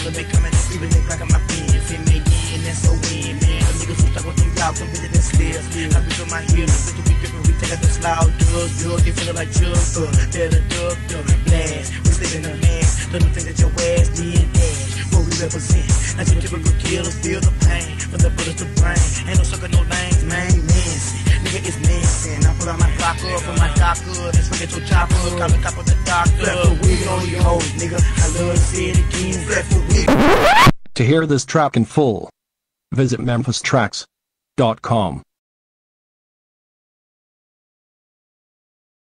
so they coming and sleeping, they cracking my pins. Fit me in, that's so win, man. The niggas who stuck with them y'all, some bitches that still. I bitch on my heels, bitch we drippin', we take out the slow drugs, they feelin' like drugs, they're the dub, blast. We sleepin' the mask, don't think that your ass did dash. What we represent, not your typical killer, feel the pain, but the bullets to brain. Ain't no sucker, no lanes, man, Nancy. Nigga, it's Nancy. I pull out my clock up from my doctor, then swing it to chopper, call the cop of the doctor. Flap for wig on your hoes, nigga. I love to say it again, flap for wig. To hear this track in full, visit memphistracks.com.